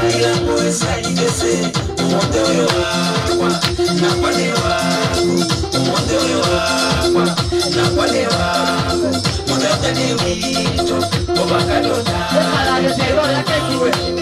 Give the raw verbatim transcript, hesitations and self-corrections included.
ila mwesa igese umonde uyo wakwa na kwale wako umonde uyo wakwa na kwale wako mudata ni wito obakadota